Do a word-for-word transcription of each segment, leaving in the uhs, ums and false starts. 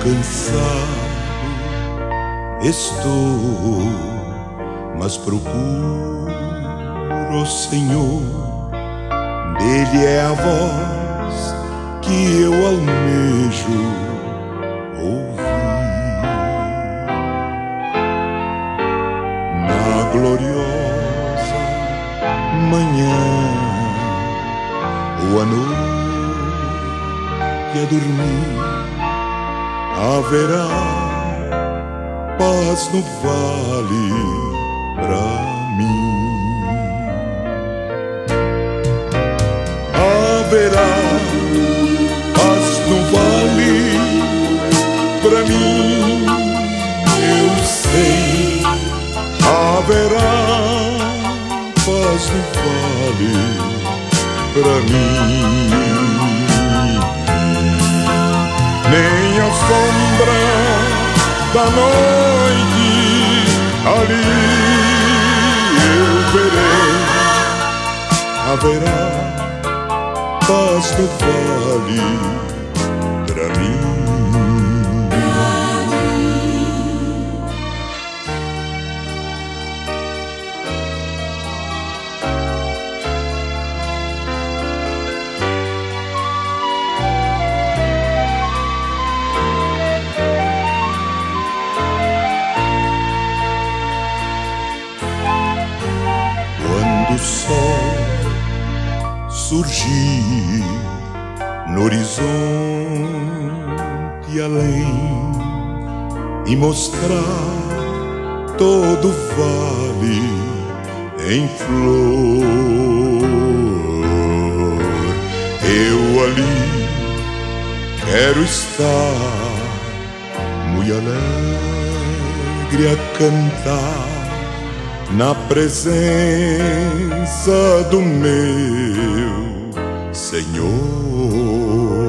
cansado estou, mas procuro o Senhor. Dele é a voz que eu almejo ouvir. Na gloriosa manhã ou à noite a dormir, haverá paz no vale pra mim. Haverá paz no vale pra mim, eu sei. Haverá paz no vale pra mim. Nem a sombra da noite ali eu verei. Haverá paz no vale pra mim. Quando o sol surgir no horizonte além e mostrar todo o vale em flor, eu ali quero estar muito alegre a cantar na presença do meu Senhor.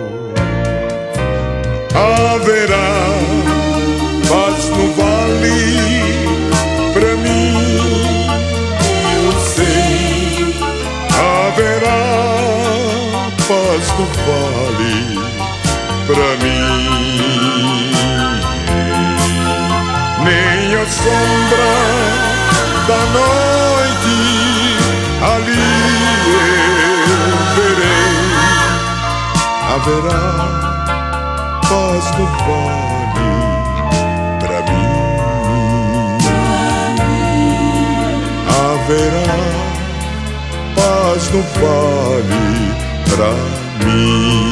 Haverá paz no vale pra mim, eu sei. Haverá paz no vale pra mim. Nem a sombra da noite ali eu verei. Haverá paz no vale pra mim. Haverá paz no vale pra mim.